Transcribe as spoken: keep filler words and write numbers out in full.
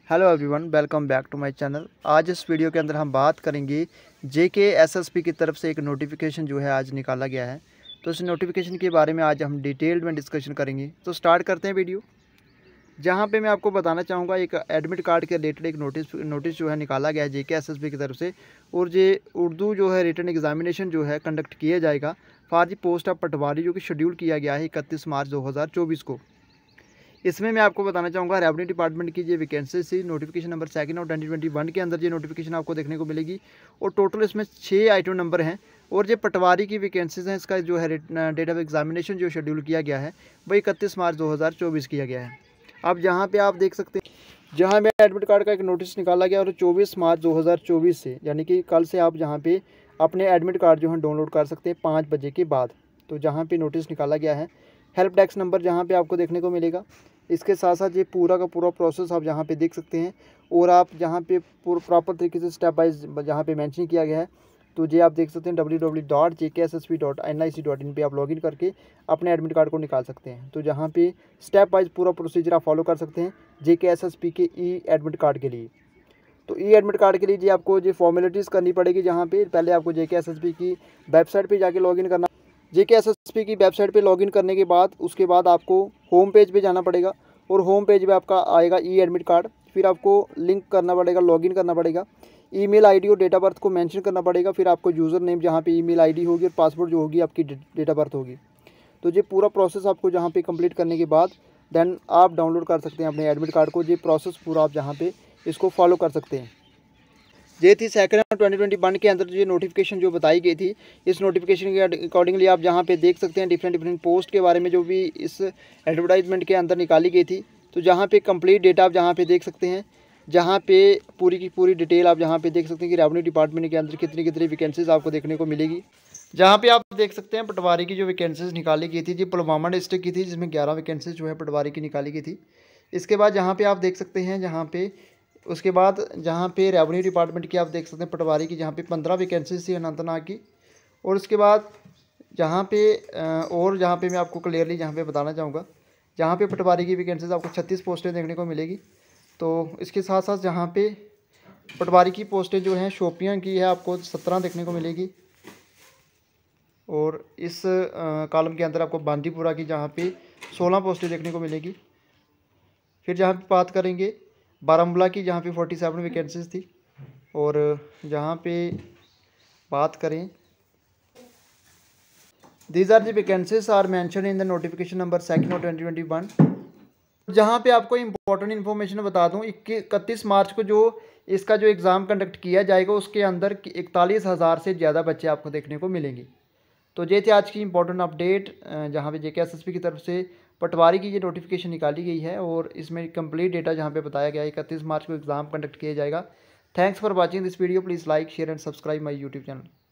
Hello everyone, welcome back to my channel. आज इस video के अंदर हम बात करेंगे जेके एसएसपी की तरफ से एक नोटिफिकेशन जो है आज निकाला गया है। तो इस नोटिफिकेशन के बारे में आज हम डिटेल्ड में डिस्कशन करेंगे। तो स्टार्ट करते हैं वीडियो। जहां पे मैं आपको बताना चाहूँगा, एक एडमिट कार्ड के रिलेटेड एक नोटिस नोटिस जो है निकाला गया है जेके एसएसपी की तरफ से। और ये उर्दू जो है रिटन एग्जामिनेशन जो है कंडक्ट किया जाएगा for the post of Patwari, जो कि शेड्यूल किया गया है इकतीस मार्च दो हज़ार चौबीस को। इसमें मैं आपको बताना चाहूँगा रेवेन्यू डिपार्टमेंट की ये वैकेंसी थी, नोटिफिकेशन नंबर सेकंड और ट्वेंटी ट्वेंटी वन के अंदर ये नोटिफिकेशन आपको देखने को मिलेगी। और टोटल इसमें छः आइटम नंबर हैं। और ये पटवारी की वैकेंसीज हैं। इसका जो है डेट ऑफ एग्जामिनेशन जो शेड्यूल किया गया है वह इकतीस मार्च दो हज़ार चौबीस किया गया है। अब जहाँ पे आप देख सकते हैं, जहाँ पे एडमिट कार्ड का एक नोटिस निकाला गया और चौबीस मार्च दो हज़ार चौबीस से, यानी कि कल से आप जहाँ पे अपने एडमिट कार्ड जो है डाउनलोड कर सकते हैं पाँच बजे के बाद। तो जहाँ पे नोटिस निकाला गया है, हेल्प डेस्क नंबर जहाँ पे आपको देखने को मिलेगा। इसके साथ साथ ये पूरा का पूरा प्रोसेस आप यहाँ पे देख सकते हैं। और आप जहाँ पे पूरा प्रॉपर तरीके से स्टेप वाइज जहाँ पे मेंशन किया गया है, तो ये आप देख सकते हैं W W W dot J K S S P dot N I C dot in पर आप लॉगिन करके अपने एडमिट कार्ड को निकाल सकते हैं। तो जहाँ पे स्टेप वाइज पूरा प्रोसीजर आप फॉलो कर सकते हैं जे के एस एस पी के ई एडमिट कार्ड के लिए। तो ई एडमिट कार्ड के लिए जी आपको जो फॉर्मेलिटीज़ करनी पड़ेगी, जहाँ पे पहले आपको J K S S P की वेबसाइट पे जाके लॉगिन करना। J K S S P की वेबसाइट पे लॉगिन करने के बाद उसके बाद आपको होम पेज पे जाना पड़ेगा। और होम पेज पे आपका आएगा ई एडमिट कार्ड। फिर आपको लिंक करना पड़ेगा, लॉगिन करना पड़ेगा। ईमेल आईडी और डेट ऑफ बर्थ को मेंशन करना पड़ेगा। फिर आपको यूज़र नेम जहाँ पे ईमेल आईडी होगी और पासवर्ड जो होगी आपकी डेट ऑफ बर्थ होगी। तो ये पूरा प्रोसेस आपको जहाँ पे कंप्लीट करने के बाद देन आप डाउनलोड कर सकते हैं अपने एडमिट कार्ड को। ये प्रोसेस पूरा आप जहाँ पे इसको फॉलो कर सकते हैं। ये थी सेकंड और ट्वेंटी ट्वेंटी वन के अंदर ये नोटिफिकेशन जो बताई गई थी। इस नोटिफिकेशन के अकॉर्डिंगली आप जहाँ पे देख सकते हैं डिफरेंट डिफरेंट पोस्ट के बारे में जो भी इस एडवर्टाइजमेंट के अंदर निकाली गई थी। तो जहाँ पे कंप्लीट डेटा आप जहाँ पे देख सकते हैं, जहाँ पे पूरी की पूरी डिटेल आप जहाँ पे देख सकते हैं कि रेवेन्यू डिपार्टमेंट के अंदर कितनी कितनी वैकेंसीज आपको देखने को मिलेगी। जहाँ पे आप देख सकते हैं पटवारी की जो वैकेंसीज निकाली गई थी, जी पुलवामा डिस्ट्रिक्ट की थी, जिसमें ग्यारह वैकेंसीज जो है पटवारी की निकाली गई थी। इसके बाद जहाँ पे आप देख सकते हैं, जहाँ पे उसके बाद जहाँ पे रेवेन्यू डिपार्टमेंट की आप देख सकते हैं पटवारी की, जहाँ पे पंद्रह वैकेंसीज थी अनंतनाग की। और उसके बाद जहाँ पे और जहाँ पे मैं आपको क्लियरली जहाँ पे बताना चाहूँगा, जहाँ पे पटवारी की वैकेंसीज आपको छत्तीस पोस्टें देखने को मिलेगी। तो इसके साथ साथ जहाँ पे पटवारी की पोस्टें जो हैं शोपियाँ की है आपको सत्रह देखने को मिलेगी। और इस कॉलम के अंदर आपको बांदीपुरा की जहाँ पे सोलह पोस्टें देखने को मिलेगी। फिर जहाँ पे बात करेंगे बारामूला की, जहाँ पे सैंतालीस वैकेंसीज थी। और जहाँ पे बात करें, these are the vacancies are mention in the notification number second और ट्वेंटी ट्वेंटी वन। जहाँ पे आपको इंपॉर्टेंट इन्फॉर्मेशन बता दूँ, इकतीस मार्च को जो इसका जो एग्ज़ाम कंडक्ट किया जाएगा उसके अंदर इकतालीस हज़ार से ज़्यादा बच्चे आपको देखने को मिलेंगे। तो ये थी आज की इंपॉर्टेंट अपडेट, जहाँ पे जेके एसएसपी की तरफ से पटवारी की ये नोटिफिकेशन निकाली गई है। और इसमें कंप्लीट डेटा जहाँ पे बताया गया है इकतीस मार्च को एग्ज़ाम कंडक्ट किया जाएगा। Thanks for watching this video. Please like share and subscribe my YouTube channel.